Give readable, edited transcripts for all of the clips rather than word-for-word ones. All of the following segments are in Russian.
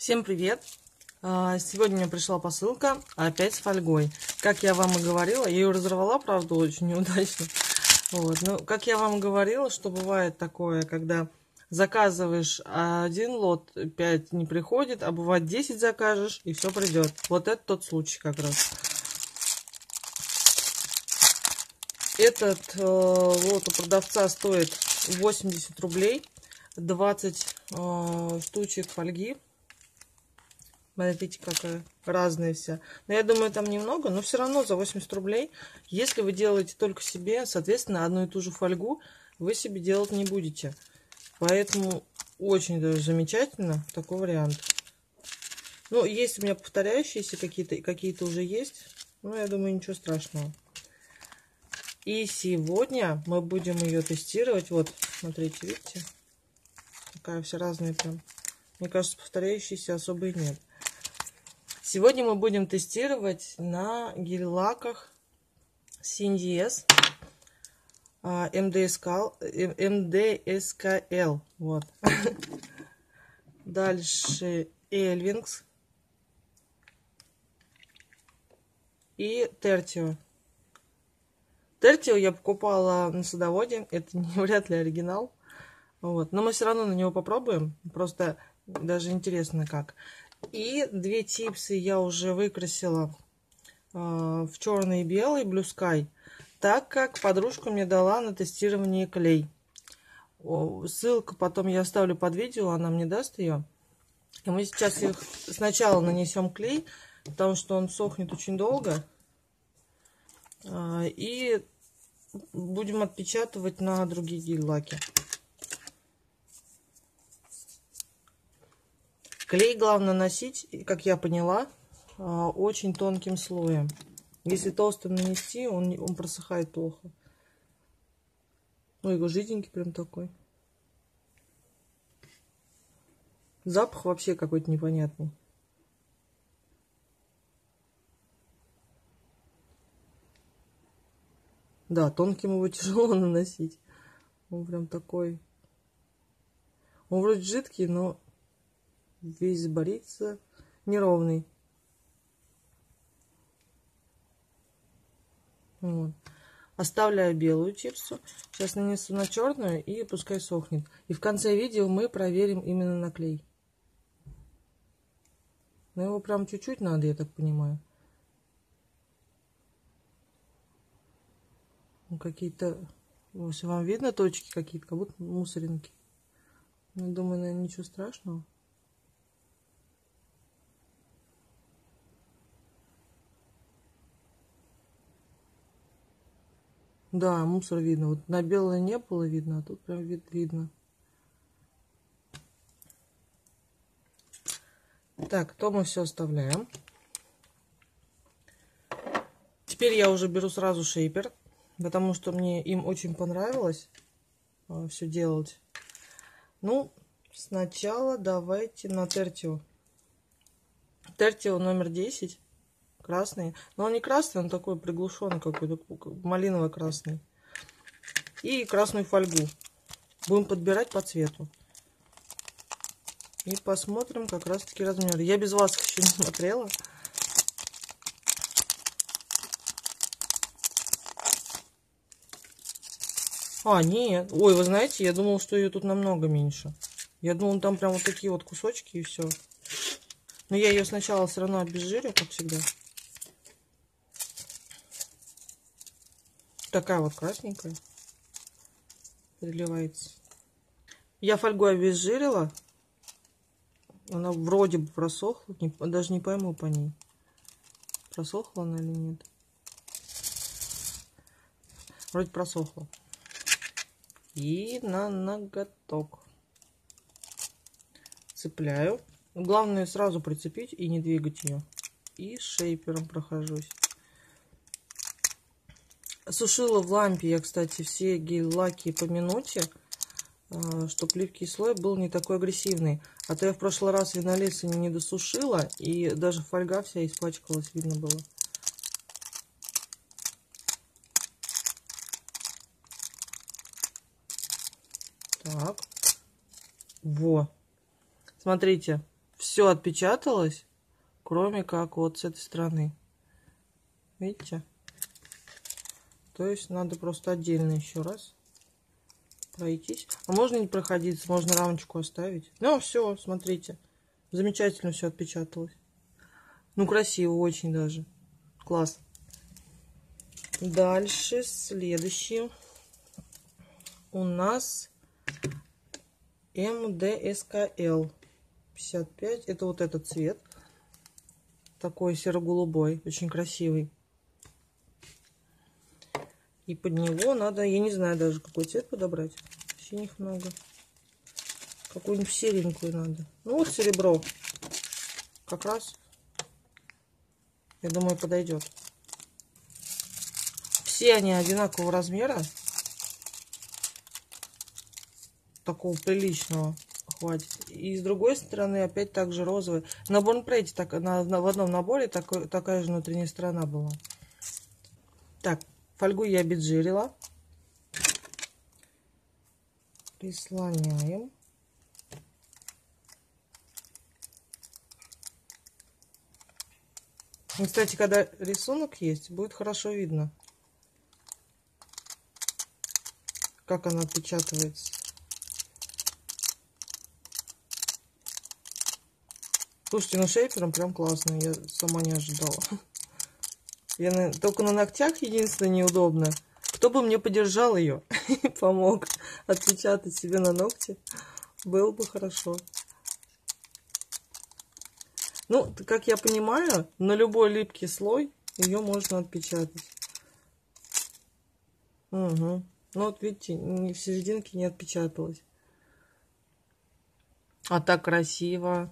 Всем привет! Сегодня мне пришла посылка опять с фольгой. Как я вам и говорила, я ее разорвала, правда, очень неудачно. Вот. Но, как я вам говорила, что бывает такое, когда заказываешь один лот, 5 не приходит, а бывает 10 закажешь и все придет. Вот это тот случай как раз. Этот лот у продавца стоит 80 рублей, 20 штучек фольги. Смотрите, какая разная вся. Но я думаю, там немного, но все равно за 80 рублей. Если вы делаете только себе, соответственно, одну и ту же фольгу вы себе делать не будете. Поэтому очень даже замечательно такой вариант. Ну, есть у меня повторяющиеся какие-то уже есть. Но я думаю, ничего страшного. И сегодня мы будем ее тестировать. Вот, смотрите, видите? Такая вся разная прям. Мне кажется, повторяющиеся особо и нет. Сегодня мы будем тестировать на гель-лаках CNDS MDSKL. Вот. Дальше Elvings и Tertio. Tertio я покупала на садоводе. Это вряд ли оригинал. Вот. Но мы все равно на него попробуем. Просто даже интересно как. И две типсы я уже выкрасила в черный и белый, Blue Sky, так как подружка мне дала на тестирование клей. Ссылку потом я оставлю под видео, она мне даст ее. И мы сейчас их сначала нанесем клей, потому что он сохнет очень долго. И будем отпечатывать на другие гель-лаки. Клей главное носить, как я поняла, очень тонким слоем. Если толстым нанести, он просыхает плохо. Ну, его жиденький прям такой. Запах вообще какой-то непонятный. Да, тонким его тяжело наносить. Он прям такой. Он вроде жидкий, но весь борится неровный. Вот. Оставляю белую чипсу. Сейчас нанесу на черную и пускай сохнет. И в конце видео мы проверим именно на клей. Но его прям чуть-чуть надо, я так понимаю. Какие-то... Если вам видно точки какие-то, как будто мусоринки. Ну, думаю, наверное, ничего страшного. Да, мусор видно. Вот на белое не было видно, а тут прям видно. Так, то мы все оставляем. Теперь я уже беру сразу шейпер, потому что мне им очень понравилось все делать. Ну, сначала давайте на Tertio. Tertio номер 10. Красный. Но он не красный, он такой приглушенный какой-то, малиново-красный. И красную фольгу. Будем подбирать по цвету. И посмотрим как раз таки размеры. Я без вас еще не смотрела. Нет. Ой, вы знаете, я думала, что ее тут намного меньше. Я думала, там прям вот такие вот кусочки и все. Но я ее сначала все равно обезжирю, как всегда. Такая вот красненькая. Переливается. Я фольгой обезжирила. Она вроде бы просохла. Даже не пойму по ней, просохла она или нет. Вроде просохла. И на ноготок цепляю. Главное сразу прицепить и не двигать ее. И шейпером прохожусь. Сушила в лампе я, кстати, все гель-лаки по минуте, чтобы липкий слой был не такой агрессивный. А то я в прошлый раз винолисы не досушила, и даже фольга вся испачкалась, видно было. Так. Во. Смотрите, все отпечаталось, кроме как вот с этой стороны. Видите? То есть надо просто отдельно еще раз пройтись. А можно не проходиться, можно рамочку оставить. Ну, все, смотрите. Замечательно все отпечаталось. Ну, красиво очень даже. Класс. Дальше, следующий у нас МДСКЛ 55. Это вот этот цвет. Такой серо-голубой, очень красивый. И под него надо, я не знаю даже, какой цвет подобрать. Синих много. Какую-нибудь серенькую надо. Ну, вот серебро. Как раз, я думаю, подойдет. Все они одинакового размера. Такого приличного хватит. И с другой стороны, опять также розовый. На Борнпрейте в одном наборе такая же внутренняя сторона была. Так, фольгу я обезжирила. Прислоняем. И, кстати, когда рисунок есть, будет хорошо видно, как она отпечатывается. Слушайте, ну шейпером прям классно. Я сама не ожидала. Только на ногтях единственное неудобно. Кто бы мне подержал ее и помог отпечатать себе на ногти, было бы хорошо. Ну, как я понимаю, на любой липкий слой ее можно отпечатать. Угу. Ну, вот видите, в серединке не отпечаталось. А так красиво.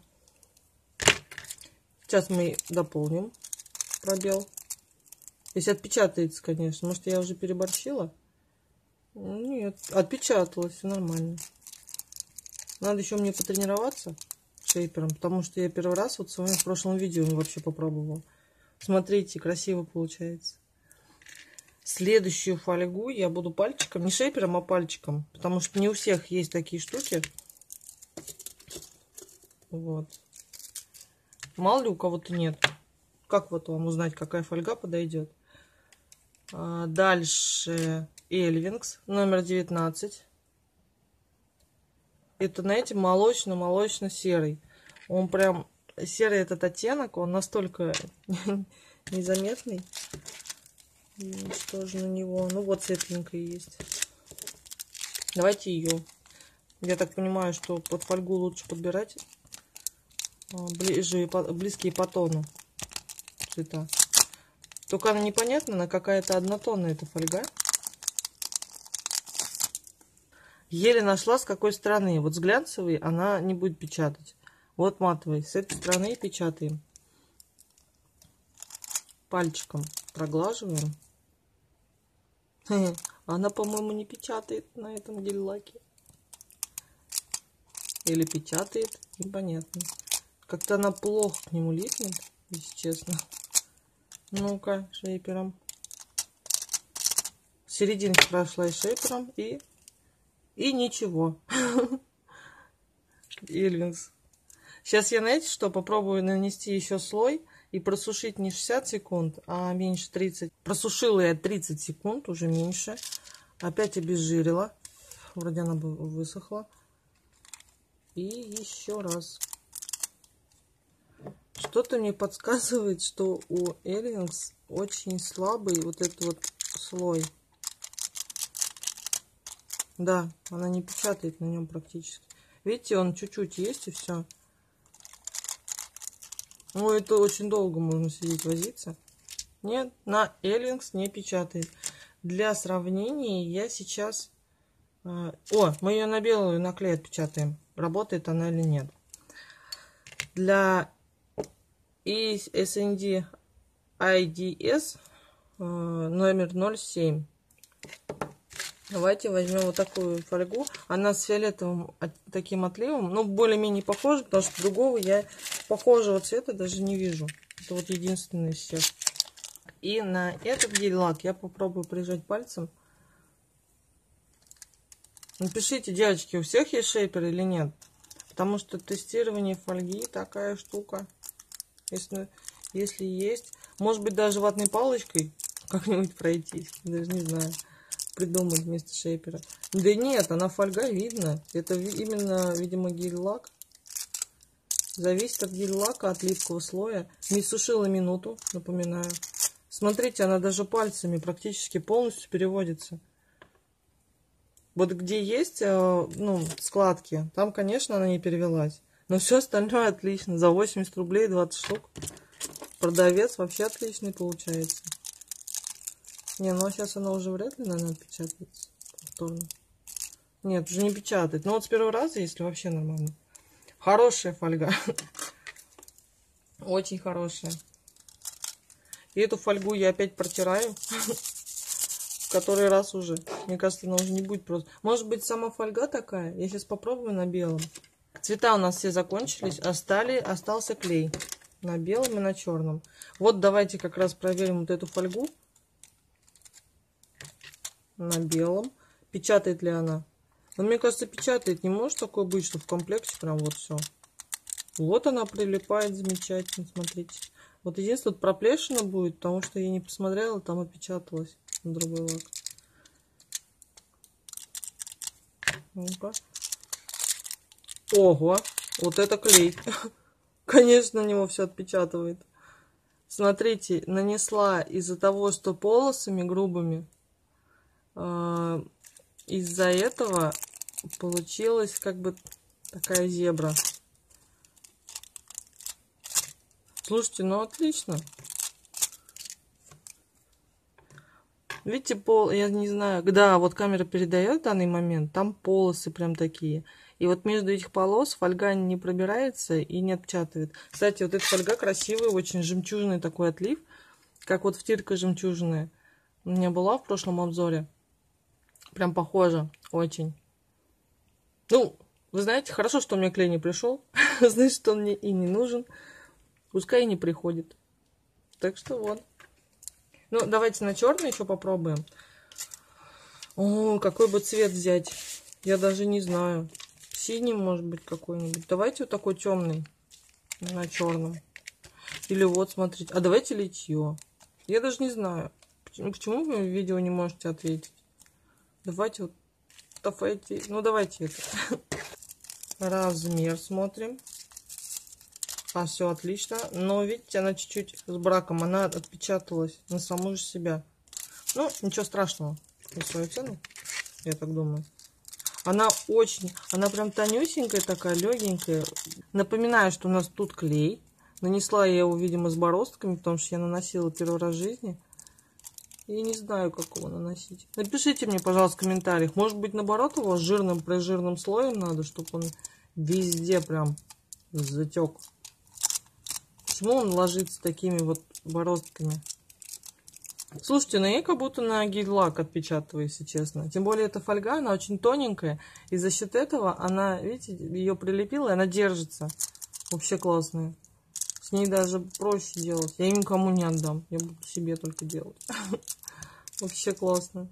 Сейчас мы дополним пробел. Если отпечатается, конечно. Может, я уже переборщила? Нет, отпечаталось, все нормально. Надо еще мне потренироваться шейпером, потому что я первый раз вот с вами в прошлом видео вообще попробовала. Смотрите, красиво получается. Следующую фольгу я буду пальчиком, не шейпером, а пальчиком, потому что не у всех есть такие штуки. Вот. Мало ли у кого-то нет. Как вот вам узнать, какая фольга подойдет? Дальше Эльвингс номер 19. Это, знаете, молочно-молочно-серый. Он прям серый, этот оттенок, он настолько незаметный. Что же на него? Ну вот светленькая есть. Давайте ее. Я так понимаю, что под фольгу лучше подбирать близкие по тону цвета. Только она непонятна, она какая-то однотонная эта фольга. Еле нашла, с какой стороны. Вот с глянцевой она не будет печатать. Вот матовый. С этой стороны печатаем. Пальчиком проглаживаем. Она, по-моему, не печатает на этом гель-лаке. Или печатает, непонятно. Как-то она плохо к нему липнет, если честно. Ну-ка, шейпером. Серединку прошла шейпером и ничего. Эльвингс. Сейчас я, знаете, что попробую нанести еще слой и просушить не 60 секунд, а меньше 30. Просушила я 30 секунд, уже меньше. Опять обезжирила. Вроде она бы высохла. И еще раз. Что-то мне подсказывает, что у Эльвингс очень слабый вот этот вот слой. Да, она не печатает на нем практически. Видите, он чуть-чуть есть и все. Ну, это очень долго можно сидеть возиться. Нет, на Эльвингс не печатает. Для сравнения я сейчас... О, мы ее на белую на клей отпечатаем. Работает она или нет. Для SND IDS номер 07. Давайте возьмем вот такую фольгу. Она с фиолетовым таким отливом. Ну, более-менее похожа, потому что другого я похожего цвета даже не вижу. Это вот единственный из всех. И на этот гель-лак я попробую прижать пальцем. Напишите, девочки, у всех есть шейпер или нет. Потому что тестирование фольги такая штука. Если есть. Может быть, даже ватной палочкой как-нибудь пройтись. Даже не знаю. Придумать вместо шейпера. Да нет, она фольга видно. Это именно, видимо, гель-лак. Зависит от гель-лака, от липкого слоя. Не сушила минуту, напоминаю. Смотрите, она даже пальцами практически полностью переводится. Вот где есть, ну, складки, там, конечно, она не перевелась. Но все остальное отлично. За 80 рублей 20 штук. Продавец вообще отличный получается. Не, ну а сейчас она уже вряд ли, наверное, отпечатается повторно. Нет, уже не печатает. Но вот с первого раза, если вообще нормально. Хорошая фольга. Очень хорошая. И эту фольгу я опять протираю. В который раз уже. Мне кажется, она уже не будет просто. Может быть, сама фольга такая? Я сейчас попробую на белом. Цвета у нас все закончились. Остался клей. На белом и на черном. Вот давайте как раз проверим вот эту фольгу. На белом. Печатает ли она? Но мне кажется, печатает. Не может такое быть, что в комплекте прям вот все. Вот она прилипает замечательно. Смотрите. Вот единственное, тут проплешина будет, потому что я не посмотрела, там опечаталась на другой лак. Ну-ка. Ого, вот это клей. Конечно, на него все отпечатывает. Смотрите, нанесла из-за того, что полосами грубыми, из-за этого получилась как бы такая зебра. Слушайте, ну отлично. Видите, я не знаю, да, вот камера передает в данный момент, там полосы прям такие. И вот между этих полос фольга не пробирается и не отпечатывает. Кстати, вот эта фольга красивая, очень жемчужный такой отлив, как вот втирка жемчужная. У меня была в прошлом обзоре. Прям похоже, очень. Ну, вы знаете, хорошо, что у меня клей не пришел. Значит, что он мне и не нужен. Пускай и не приходит. Так что вот. Ну, давайте на черный еще попробуем. О, какой бы цвет взять? Я даже не знаю. Синий, может быть, какой-нибудь. Давайте вот такой темный на черном. Или вот, смотрите. А давайте литье. Я даже не знаю. Почему вы в видео не можете ответить? Давайте вот. Давайте. Ну, давайте это. Размер смотрим. А, все отлично. Но, видите, она чуть-чуть с браком. Она отпечаталась на саму же себя. Ну, ничего страшного. На свою цену, я так думаю. Она прям тонюсенькая такая, легенькая. Напоминаю, что у нас тут клей. Нанесла я его, видимо, с бороздками, потому что я наносила первый раз в жизни. И не знаю, как его наносить. Напишите мне, пожалуйста, в комментариях. Может быть, наоборот, его жирным, прижирным слоем надо, чтобы он везде прям затек. Почему он ложится такими вот бороздками? Слушайте, ну я как будто на гель-лак отпечатываю, если честно. Тем более эта фольга, она очень тоненькая. И за счет этого она, видите, ее прилепила, и она держится. Вообще классная. С ней даже проще делать. Я никому не отдам. Я буду себе только делать. Вообще классно.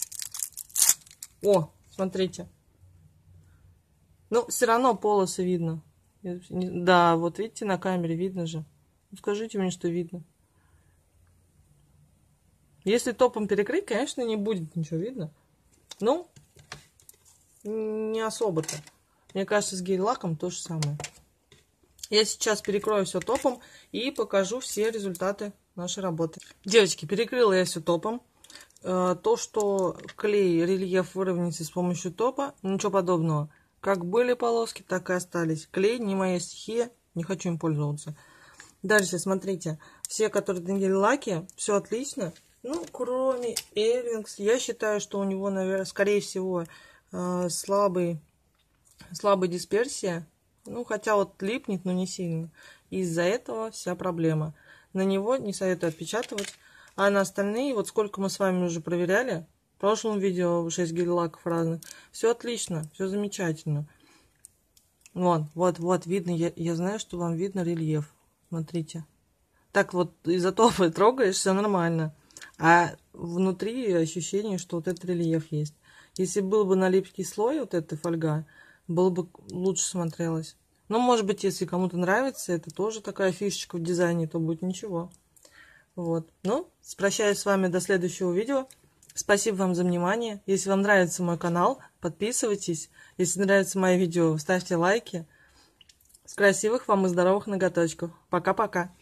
О, смотрите. Ну, все равно полосы видно. Да, вот видите, на камере видно же. Скажите мне, что видно. Если топом перекрыть, конечно, не будет ничего видно. Ну, не особо-то. Мне кажется, с гель-лаком то же самое. Я сейчас перекрою все топом и покажу все результаты нашей работы. Девочки, перекрыла я все топом. То, что клей, рельеф выровняется с помощью топа, ничего подобного. Как были полоски, так и остались. Клей не моя стихия, не хочу им пользоваться. Дальше, смотрите, все, которые на гель-лаке, все отлично. Ну, кроме Эльвингс, я считаю, что у него, наверное, скорее всего, слабая дисперсия. Ну, хотя вот липнет, но не сильно. Из-за этого вся проблема. На него не советую отпечатывать. А на остальные, вот сколько мы с вами уже проверяли, в прошлом видео 6 гель-лаков разных, все отлично, все замечательно. Вот, видно, я знаю, что вам видно рельеф. Смотрите. Так вот, из-за топа трогаешь, все нормально. А внутри ощущение, что вот этот рельеф есть. Если был бы на липкий слой, вот эта фольга, было бы лучше смотрелось. Ну, может быть, если кому-то нравится, это тоже такая фишечка в дизайне, то будет ничего. Вот. Ну, прощаюсь с вами до следующего видео. Спасибо вам за внимание. Если вам нравится мой канал, подписывайтесь. Если нравится мои видео, ставьте лайки. Красивых вам и здоровых ноготочков. Пока-пока.